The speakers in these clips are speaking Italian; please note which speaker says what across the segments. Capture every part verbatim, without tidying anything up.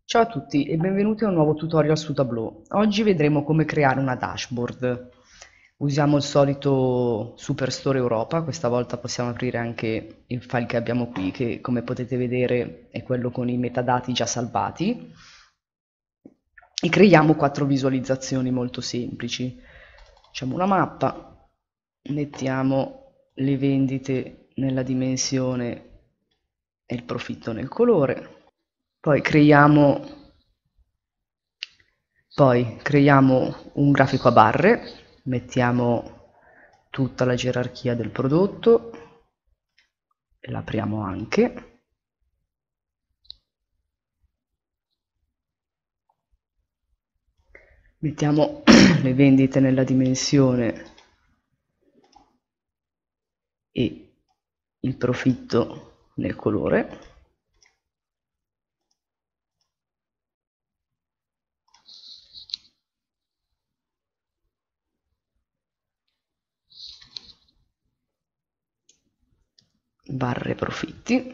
Speaker 1: Ciao a tutti e benvenuti a un nuovo tutorial su Tableau. Oggi vedremo come creare una dashboard. Usiamo il solito Superstore Europa, questa volta possiamo aprire anche il file che abbiamo qui, che come potete vedere è quello con i metadati già salvati. E creiamo quattro visualizzazioni molto semplici. Facciamo una mappa, mettiamo le vendite nella dimensione e il profitto nel colore. Poi creiamo, poi creiamo un grafico a barre, mettiamo tutta la gerarchia del prodotto e l'apriamo anche. Mettiamo le vendite nella dimensione e il profitto nel colore. Barre profitti.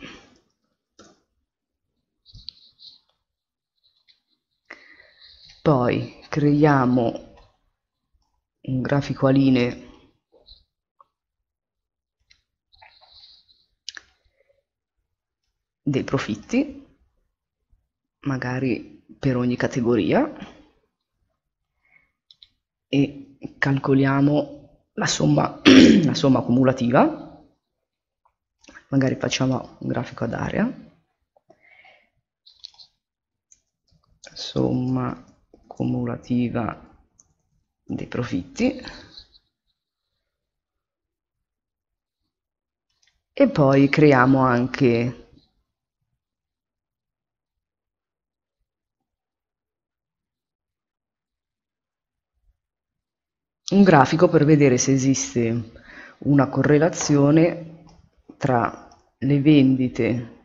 Speaker 1: Poi creiamo un grafico a linee dei profitti, magari per ogni categoria, e calcoliamo la somma, la somma cumulativa, magari facciamo un grafico ad area, somma cumulativa dei profitti, e poi creiamo anche un grafico per vedere se esiste una correlazione tra le vendite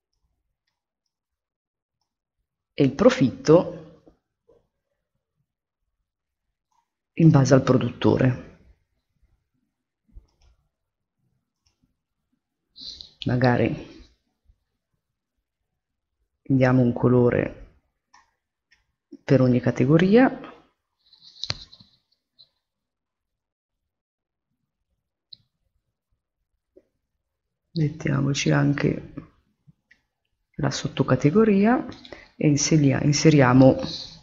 Speaker 1: e il profitto in base al produttore. Magari diamo un colore per ogni categoria. Mettiamoci anche la sottocategoria e inseriamo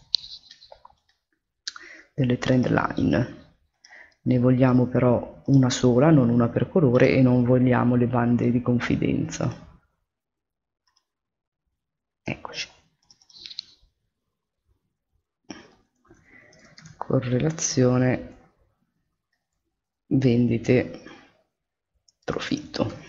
Speaker 1: delle trend line. Ne vogliamo però una sola, non una per colore, e non vogliamo le bande di confidenza. Eccoci. Correlazione vendite profitto.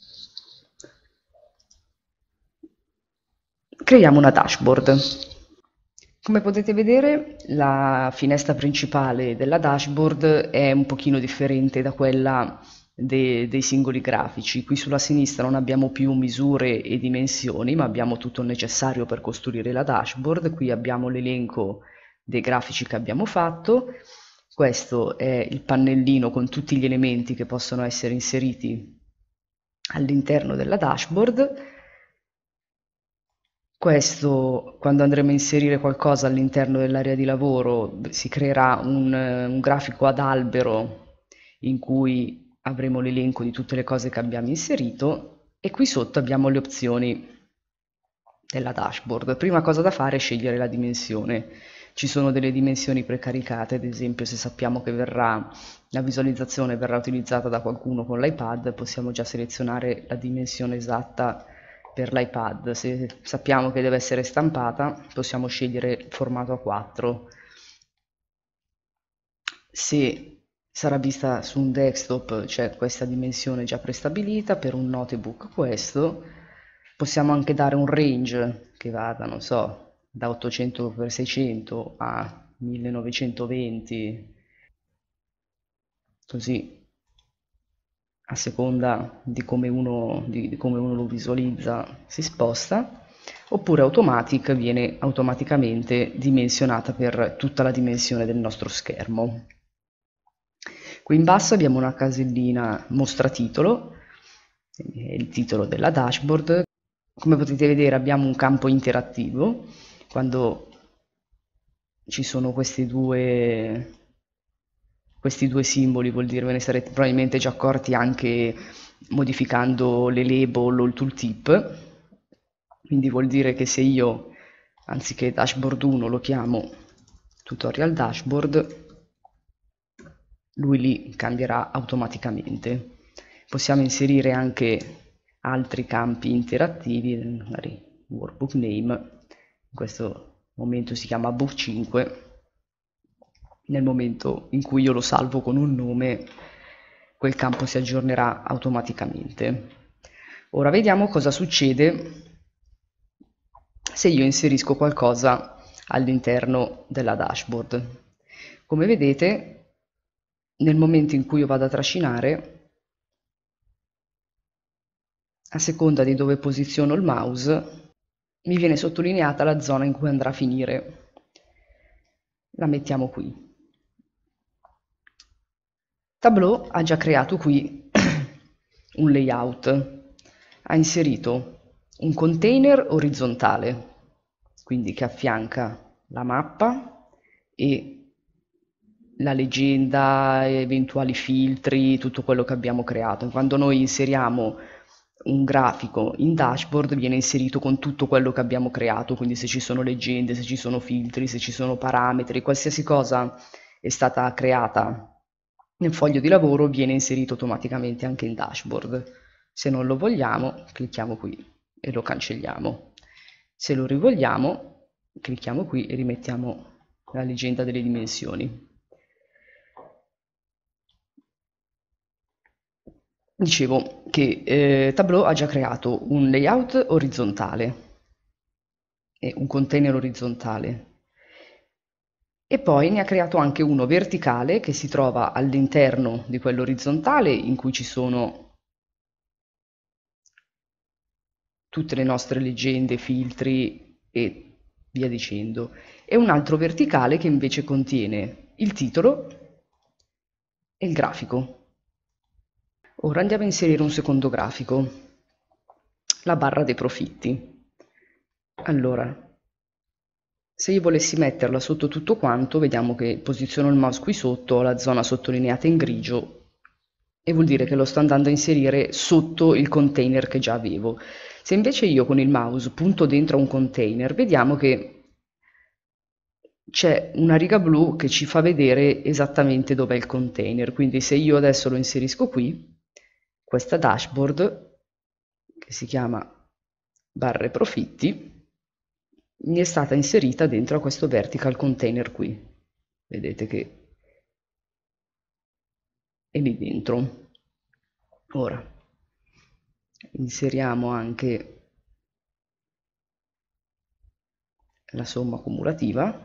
Speaker 1: Creiamo una dashboard. Come potete vedere, la finestra principale della dashboard è un pochino differente da quella de- dei singoli grafici. Qui sulla sinistra non abbiamo più misure e dimensioni, ma abbiamo tutto il necessario per costruire la dashboard. Qui abbiamo l'elenco dei grafici che abbiamo fatto. Questo è il pannellino con tutti gli elementi che possono essere inseriti all'interno della dashboard. Questo, quando andremo a inserire qualcosa all'interno dell'area di lavoro, si creerà un, un grafico ad albero in cui avremo l'elenco di tutte le cose che abbiamo inserito, e qui sotto abbiamo le opzioni della dashboard. Prima cosa da fare è scegliere la dimensione. Ci sono delle dimensioni precaricate, ad esempio se sappiamo che verrà, la visualizzazione verrà utilizzata da qualcuno con l'iPad, possiamo già selezionare la dimensione esatta per l'iPad. Se sappiamo che deve essere stampata, possiamo scegliere il formato A quattro. Se sarà vista su un desktop c'è questa dimensione già prestabilita, per un notebook questo. Possiamo anche dare un range che vada, non so, da ottocento per seicento a millenovecentoventi, così a seconda di come uno, di, di come uno lo visualizza si sposta, oppure Automatic viene automaticamente dimensionata per tutta la dimensione del nostro schermo. Qui in basso abbiamo una casellina mostra titolo, il titolo della dashboard. Come potete vedere abbiamo un campo interattivo, quando ci sono questi due, questi due simboli, vuol dire ve ne sarete probabilmente già accorti anche modificando le label o il tooltip, quindi vuol dire che se io anziché dashboard uno lo chiamo tutorial dashboard, lui lì cambierà automaticamente. Possiamo inserire anche altri campi interattivi, magari workbook name, in questo momento si chiama book cinque, nel momento in cui io lo salvo con un nome, quel campo si aggiornerà automaticamente. Ora vediamo cosa succede se io inserisco qualcosa all'interno della dashboard. Come vedete, nel momento in cui io vado a trascinare, a seconda di dove posiziono il mouse, mi viene sottolineata la zona in cui andrà a finire. La mettiamo qui. Tableau ha già creato qui un layout, ha inserito un container orizzontale, quindi che affianca la mappa e la legenda, eventuali filtri, tutto quello che abbiamo creato. Quando noi inseriamo un grafico in dashboard viene inserito con tutto quello che abbiamo creato, quindi se ci sono leggende, se ci sono filtri, se ci sono parametri, qualsiasi cosa è stata creata nel foglio di lavoro viene inserito automaticamente anche in dashboard. Se non lo vogliamo, clicchiamo qui e lo cancelliamo. Se lo rivogliamo, clicchiamo qui e rimettiamo la leggenda delle dimensioni. Dicevo che eh, Tableau ha già creato un layout orizzontale e un container orizzontale e poi ne ha creato anche uno verticale che si trova all'interno di quello orizzontale in cui ci sono tutte le nostre leggende, filtri e via dicendo, e un altro verticale che invece contiene il titolo e il grafico. Ora andiamo a inserire un secondo grafico, la barra dei profitti. Allora, se io volessi metterla sotto tutto quanto, vediamo che posiziono il mouse qui sotto, ho la zona sottolineata in grigio e vuol dire che lo sto andando a inserire sotto il container che già avevo. Se invece io con il mouse punto dentro un container, vediamo che c'è una riga blu che ci fa vedere esattamente dov'è il container, quindi se io adesso lo inserisco qui, questa dashboard, che si chiama barre profitti, mi è stata inserita dentro a questo vertical container qui. Vedete che è lì dentro. Ora inseriamo anche la somma cumulativa.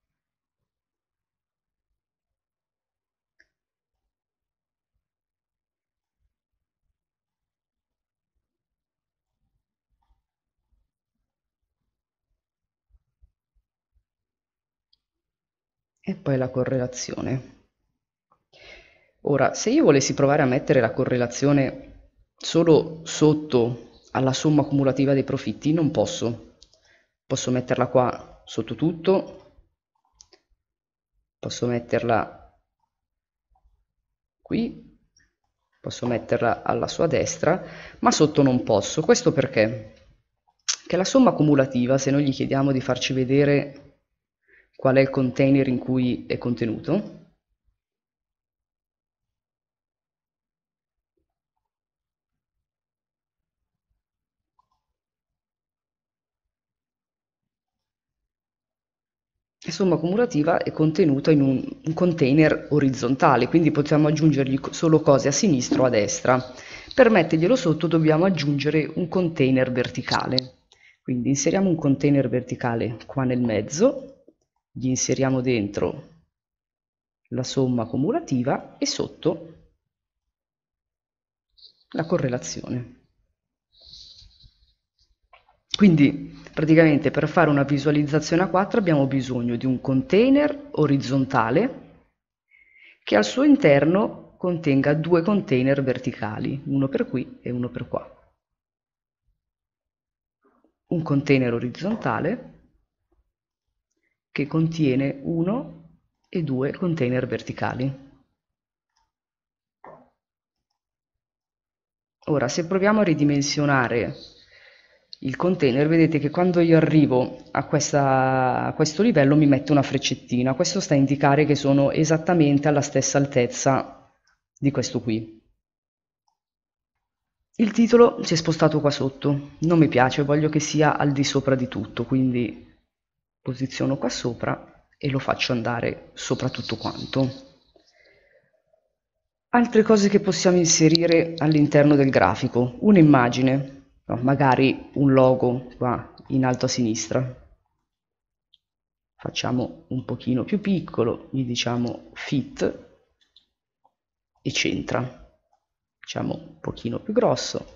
Speaker 1: E poi la correlazione. Ora, se io volessi provare a mettere la correlazione solo sotto alla somma cumulativa dei profitti, non posso. Posso metterla qua sotto tutto, posso metterla qui, posso metterla alla sua destra, ma sotto non posso. Questo perché? Che la somma cumulativa, se noi gli chiediamo di farci vedere qual è il container in cui è contenuto, la somma cumulativa è contenuta in un, un container orizzontale, quindi possiamo aggiungergli solo cose a sinistra o a destra. Per metterglielo sotto dobbiamo aggiungere un container verticale. Quindi inseriamo un container verticale qua nel mezzo, gli inseriamo dentro la somma cumulativa e sotto la correlazione. Quindi praticamente per fare una visualizzazione a quattro abbiamo bisogno di un container orizzontale che al suo interno contenga due container verticali, uno per qui e uno per qua. Un container orizzontale che contiene uno e due container verticali. Ora, se proviamo a ridimensionare il container, vedete che quando io arrivo a, questa, a questo livello mi mette una freccettina. Questo sta a indicare che sono esattamente alla stessa altezza di questo qui. Il titolo si è spostato qua sotto, non mi piace, voglio che sia al di sopra di tutto, quindi posiziono qua sopra e lo faccio andare sopra tutto quanto. Altre cose che possiamo inserire all'interno del grafico, un'immagine, no, magari un logo qua in alto a sinistra. Facciamo un pochino più piccolo, gli diciamo fit e centra. Facciamo un pochino più grosso.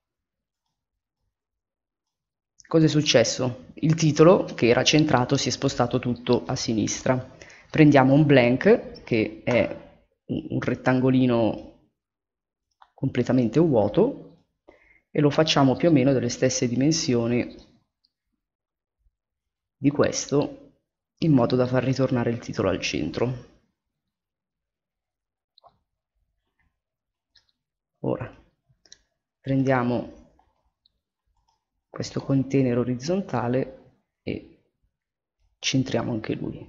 Speaker 1: Cosa è successo? Il titolo, che era centrato, si è spostato tutto a sinistra. Prendiamo un blank, che è un rettangolino completamente vuoto, e lo facciamo più o meno delle stesse dimensioni di questo, in modo da far ritornare il titolo al centro. Ora prendiamo questo container orizzontale e centriamo anche lui.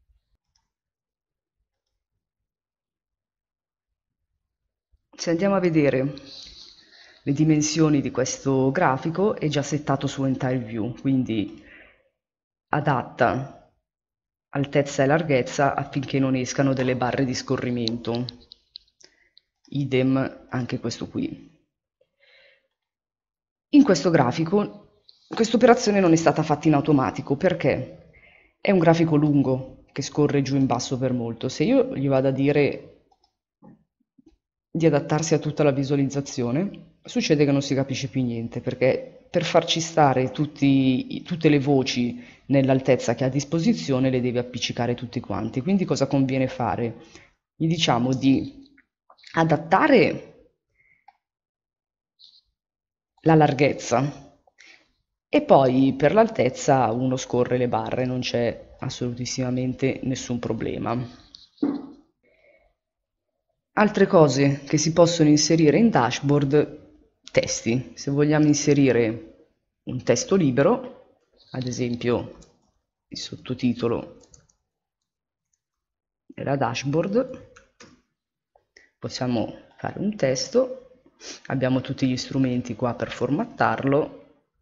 Speaker 1: Se andiamo a vedere le dimensioni di questo grafico, è già settato su Entire View, quindi adatta altezza e larghezza affinché non escano delle barre di scorrimento. Idem anche questo qui. In questo grafico questa operazione non è stata fatta in automatico perché è un grafico lungo che scorre giù in basso per molto. Se io gli vado a dire di adattarsi a tutta la visualizzazione, succede che non si capisce più niente, perché per farci stare tutti, tutte le voci nell'altezza che ha a disposizione le deve appiccicare tutti quanti. Quindi cosa conviene fare? Gli diciamo di adattare la larghezza e poi per l'altezza uno scorre le barre, non c'è assolutissimamente nessun problema. Altre cose che si possono inserire in dashboard, testi. Se vogliamo inserire un testo libero, ad esempio il sottotitolo della dashboard, possiamo fare un testo, abbiamo tutti gli strumenti qua per formattarlo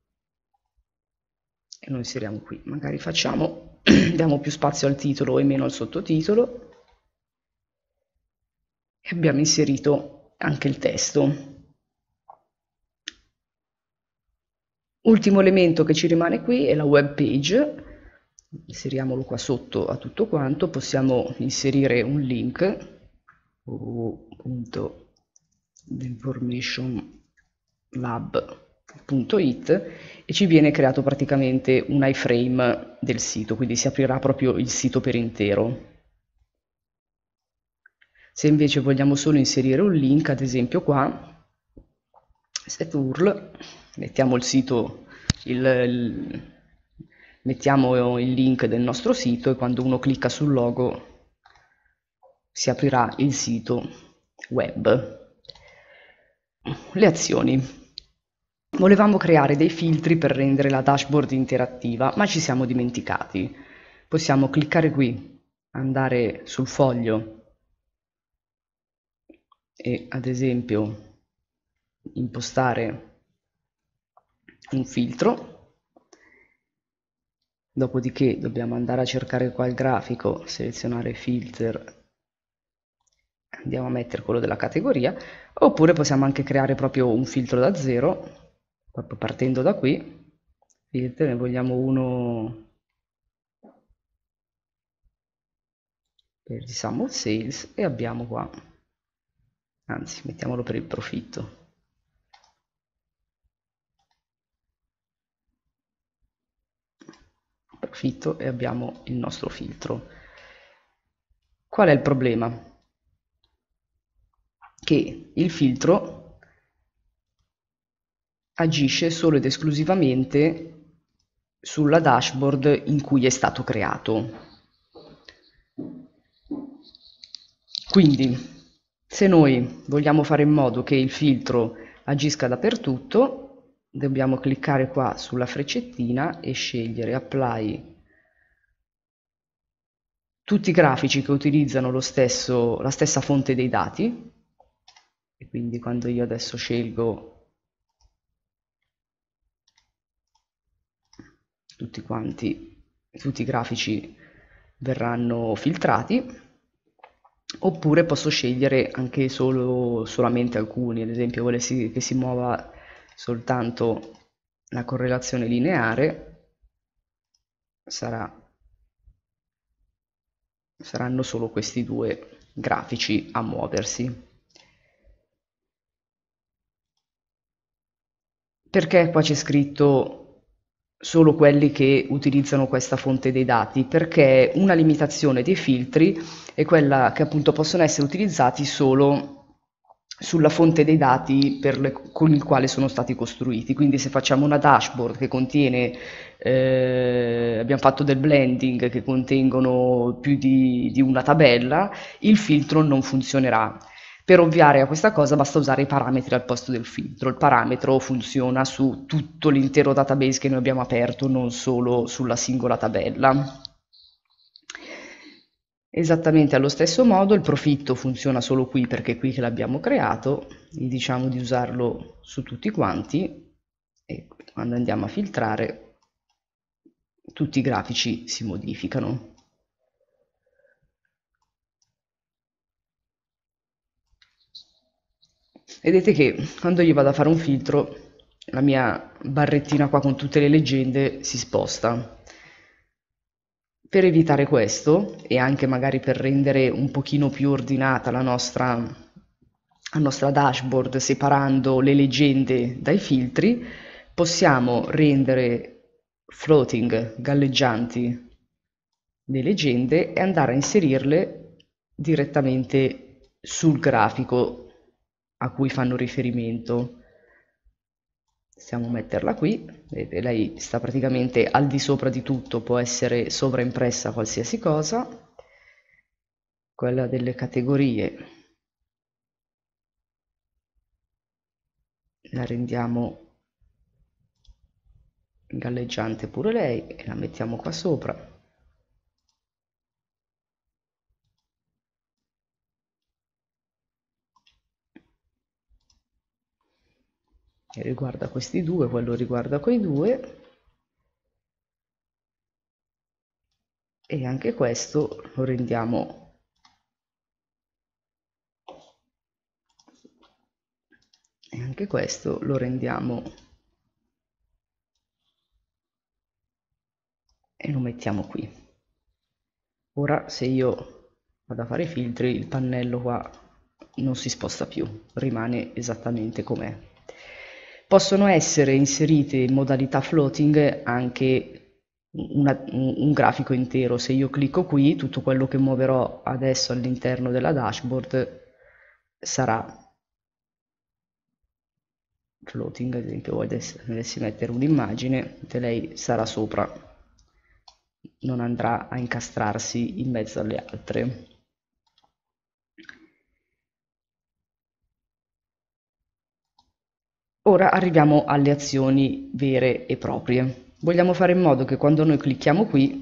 Speaker 1: e lo inseriamo qui. Magari facciamo, diamo più spazio al titolo e meno al sottotitolo. E abbiamo inserito anche il testo. Ultimo elemento che ci rimane qui è la web page. Inseriamolo qua sotto a tutto quanto. Possiamo inserire un link w w w punto the information lab punto it e ci viene creato praticamente un iframe del sito, quindi si aprirà proprio il sito per intero. Se invece vogliamo solo inserire un link, ad esempio qua, set U R L, mettiamo il sito, il, il, mettiamo il link del nostro sito e quando uno clicca sul logo si aprirà il sito web. Le azioni. Volevamo creare dei filtri per rendere la dashboard interattiva, ma ci siamo dimenticati. Possiamo cliccare qui, andare sul foglio e ad esempio impostare un filtro, dopodiché dobbiamo andare a cercare qua il grafico, selezionare filter, andiamo a mettere quello della categoria, oppure possiamo anche creare proprio un filtro da zero, proprio partendo da qui, filter, ne vogliamo uno per diciamo sales e abbiamo qua, anzi mettiamolo per il profitto. Profitto e abbiamo il nostro filtro. Qual è il problema? Che il filtro agisce solo ed esclusivamente sulla dashboard in cui è stato creato. Quindi, se noi vogliamo fare in modo che il filtro agisca dappertutto, dobbiamo cliccare qua sulla freccettina e scegliere Apply tutti i grafici che utilizzano lo stesso, la stessa fonte dei dati, e quindi quando io adesso scelgo tutti quanti, tutti i grafici verranno filtrati, oppure posso scegliere anche solo, solamente alcuni, ad esempio volessi che si muova soltanto la correlazione lineare, sarà, saranno solo questi due grafici a muoversi. Perché qua c'è scritto solo quelli che utilizzano questa fonte dei dati? Perché una limitazione dei filtri è quella che appunto possono essere utilizzati solo sulla fonte dei dati per le- con il quale sono stati costruiti. Quindi se facciamo una dashboard che contiene, eh, abbiamo fatto del blending che contengono più di, di una tabella, il filtro non funzionerà. Per ovviare a questa cosa basta usare i parametri al posto del filtro. Il parametro funziona su tutto l'intero database che noi abbiamo aperto, non solo sulla singola tabella. Esattamente allo stesso modo il profitto funziona solo qui perché è qui che l'abbiamo creato, gli diciamo di usarlo su tutti quanti e quando andiamo a filtrare tutti i grafici si modificano. Vedete che quando io vado a fare un filtro, la mia barrettina qua con tutte le leggende si sposta. Per evitare questo, e anche magari per rendere un pochino più ordinata la nostra, la nostra dashboard, separando le leggende dai filtri, possiamo rendere floating, galleggianti, le leggende e andare a inserirle direttamente sul grafico a cui fanno riferimento. Possiamo metterla qui, vedete, lei sta praticamente al di sopra di tutto, può essere sovraimpressa qualsiasi cosa. Quella delle categorie la rendiamo galleggiante pure lei e la mettiamo qua sopra. E riguarda questi due, quello riguarda quei due. E anche questo lo rendiamo e anche questo lo rendiamo e lo mettiamo qui. Ora se io vado a fare i filtri, il pannello qua non si sposta più, rimane esattamente com'è. Possono essere inserite in modalità floating anche una- un, un grafico intero. Se io clicco qui, tutto quello che muoverò adesso all'interno della dashboard sarà floating. Ad esempio, volessi mettere un'immagine, lei sarà sopra, non andrà a incastrarsi in mezzo alle altre. Ora arriviamo alle azioni vere e proprie. Vogliamo fare in modo che quando noi clicchiamo qui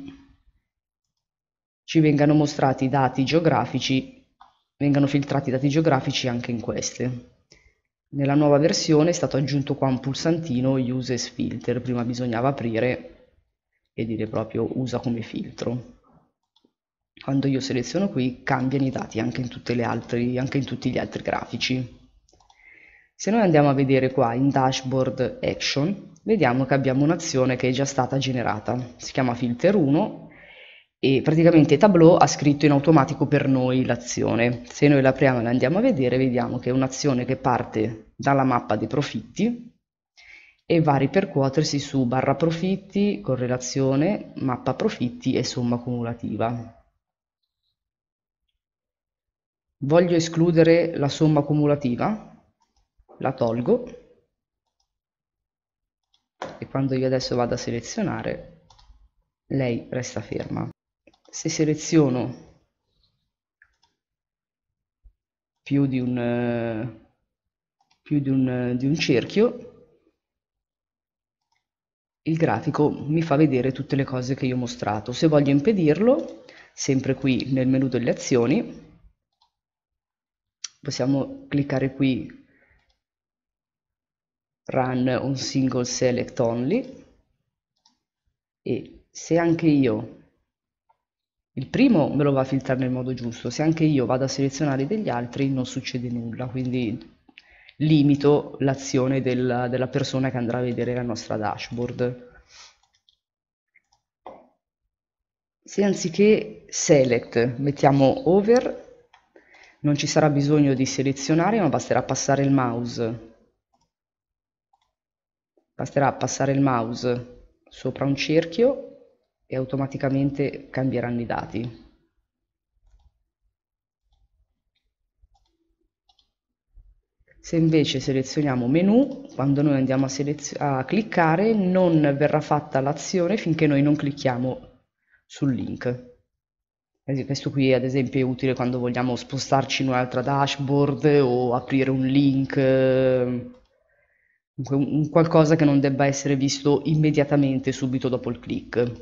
Speaker 1: ci vengano mostrati i dati geografici, vengano filtrati i dati geografici anche in queste. Nella nuova versione è stato aggiunto qua un pulsantino Use as Filter, prima bisognava aprire e dire proprio usa come filtro. Quando io seleziono qui cambiano i dati anche in, tutte le altre, anche in tutti gli altri grafici. Se noi andiamo a vedere qua in Dashboard Action, vediamo che abbiamo un'azione che è già stata generata. Si chiama Filter uno e praticamente Tableau ha scritto in automatico per noi l'azione. Se noi l'apriamo e la andiamo a vedere, vediamo che è un'azione che parte dalla mappa dei profitti e va a ripercuotersi su barra profitti, correlazione, mappa profitti e somma cumulativa. Voglio escludere la somma cumulativa, la tolgo e quando io adesso vado a selezionare, lei resta ferma. Se seleziono più di un, eh, più di un, di un cerchio, il grafico mi fa vedere tutte le cose che io ho mostrato. Se voglio impedirlo, sempre qui nel menu delle azioni, possiamo cliccare qui Run on Single Select Only, e se anche io, il primo me lo va a filtrare nel modo giusto, se anche io vado a selezionare degli altri non succede nulla, quindi limito l'azione della, della persona che andrà a vedere la nostra dashboard. Se anziché select mettiamo over, non ci sarà bisogno di selezionare, ma basterà passare il mouse. Basterà passare il mouse sopra un cerchio e automaticamente cambieranno i dati. Se invece selezioniamo menu, quando noi andiamo a, a cliccare non verrà fatta l'azione finché noi non clicchiamo sul link. Questo qui ad esempio è utile quando vogliamo spostarci in un'altra dashboard o aprire un link, eh, un qualcosa che non debba essere visto immediatamente subito dopo il click.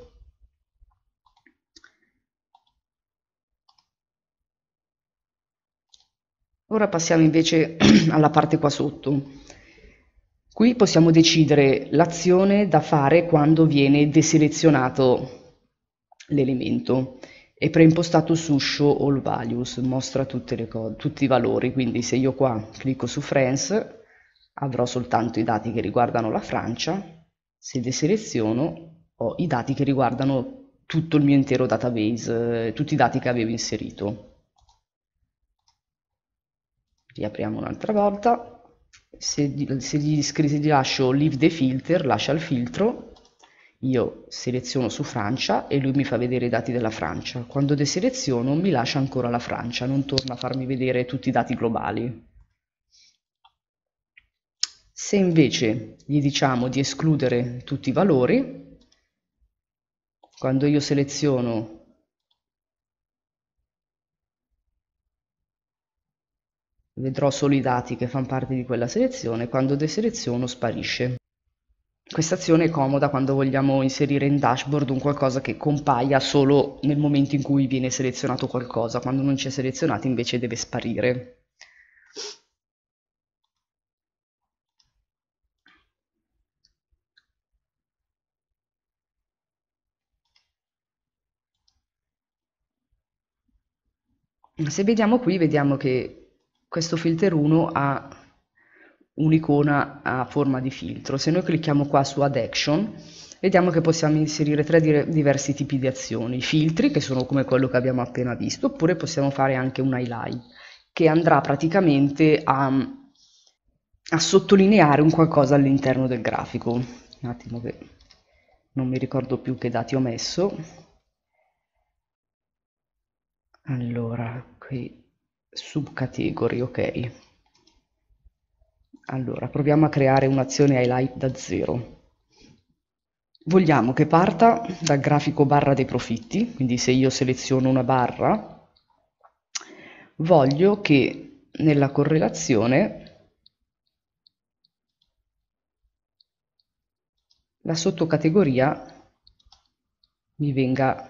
Speaker 1: Ora passiamo invece alla parte qua sotto. Qui possiamo decidere l'azione da fare quando viene deselezionato l'elemento. È preimpostato su Show All Values, mostra tutte le tutti i valori, quindi se io qua clicco su France avrò soltanto i dati che riguardano la Francia, se deseleziono ho i dati che riguardano tutto il mio intero database, eh, tutti i dati che avevo inserito. Riapriamo un'altra volta, se gli, se gli, se gli lascio leave the filter, lascia il filtro, io seleziono su Francia e lui mi fa vedere i dati della Francia. Quando deseleziono mi lascia ancora la Francia, non torna a farmi vedere tutti i dati globali. Se invece gli diciamo di escludere tutti i valori, quando io seleziono vedrò solo i dati che fanno parte di quella selezione, quando deseleziono sparisce. Questa azione è comoda quando vogliamo inserire in dashboard un qualcosa che compaia solo nel momento in cui viene selezionato qualcosa, quando non c'è selezionato invece deve sparire. Se vediamo qui, vediamo che questo filter uno ha un'icona a forma di filtro. Se noi clicchiamo qua su Add Action, vediamo che possiamo inserire tre diversi tipi di azioni. Filtri, che sono come quello che abbiamo appena visto, oppure possiamo fare anche un highlight, che andrà praticamente a, a sottolineare un qualcosa all'interno del grafico. Un attimo che non mi ricordo più che dati ho messo. Allora, qui subcategory, ok. Allora, proviamo a creare un'azione highlight da zero. Vogliamo che parta dal grafico barra dei profitti, quindi se io seleziono una barra, voglio che nella correlazione la sottocategoria mi venga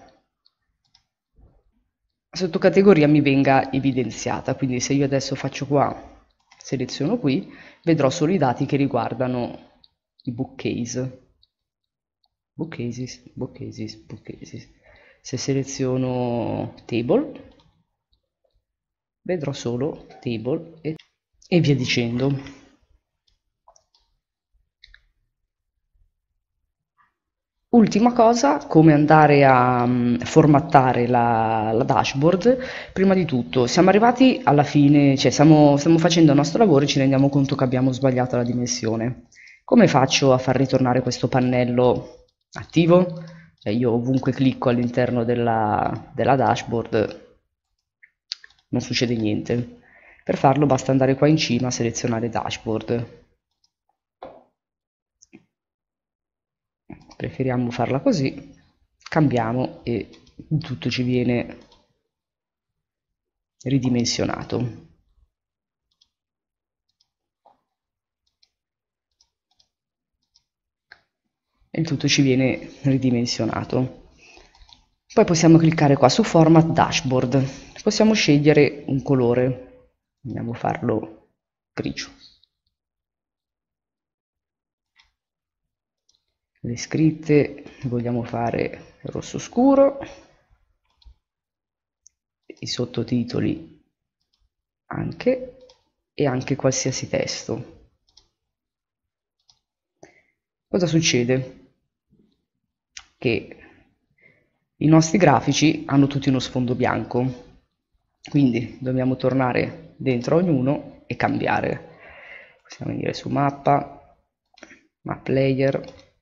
Speaker 1: sottocategoria mi venga evidenziata, quindi se io adesso faccio qua, seleziono qui, vedrò solo i dati che riguardano i bookcase. Bookcases, bookcases, bookcases. Se seleziono table, vedrò solo table e, e via dicendo. Ultima cosa, come andare a um, formattare la, la dashboard. Prima di tutto, siamo arrivati alla fine, cioè stiamo, stiamo facendo il nostro lavoro e ci rendiamo conto che abbiamo sbagliato la dimensione. Come faccio a far ritornare questo pannello attivo? Cioè io ovunque clicco all'interno della, della dashboard non succede niente. Per farlo basta andare qua in cima, selezionare dashboard. preferiamo farla così, cambiamo e tutto ci viene ridimensionato. E il tutto ci viene ridimensionato. Poi possiamo cliccare qua su Format Dashboard. Possiamo scegliere un colore. Andiamo a farlo grigio. Le scritte vogliamo fare rosso scuro. I sottotitoli anche, e anche qualsiasi testo. Cosa succede? Che i nostri grafici hanno tutti uno sfondo bianco, quindi dobbiamo tornare dentro ognuno e cambiare. Possiamo venire su mappa, map layer,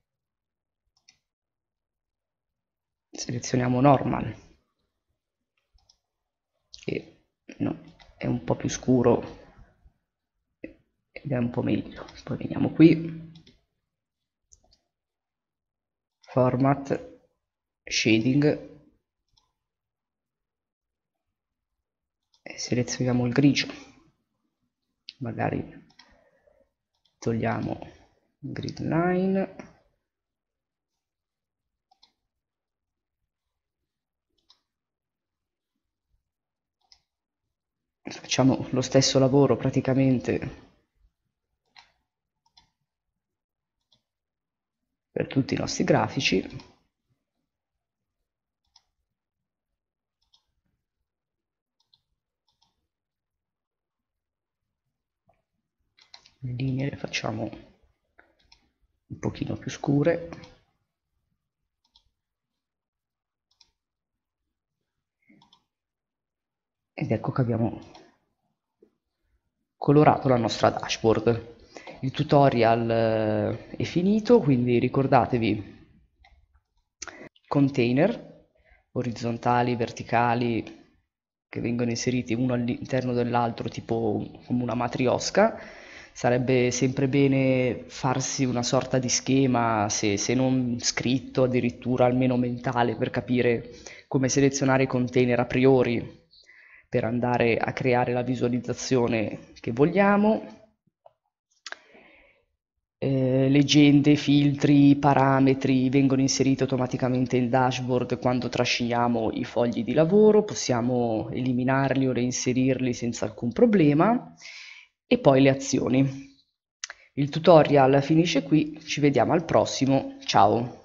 Speaker 1: selezioniamo normal, che no, è un po' più scuro ed è un po' meglio. Poi veniamo qui, format, shading, e selezioniamo il grigio, magari togliamo grid line, facciamo lo stesso lavoro praticamente per tutti i nostri grafici. Le linee le facciamo un pochino più scure. Ed ecco che abbiamo colorato la nostra dashboard. Il tutorial eh, è finito, quindi ricordatevi container orizzontali, verticali, che vengono inseriti uno all'interno dell'altro, tipo come una matriosca. Sarebbe sempre bene farsi una sorta di schema, se, se non scritto, addirittura almeno mentale, per capire come selezionare i container a priori per andare a creare la visualizzazione che vogliamo. Eh, leggende, filtri, parametri vengono inseriti automaticamente in dashboard quando trasciniamo i fogli di lavoro, possiamo eliminarli o reinserirli senza alcun problema. E poi le azioni. Il tutorial finisce qui, ci vediamo al prossimo, ciao!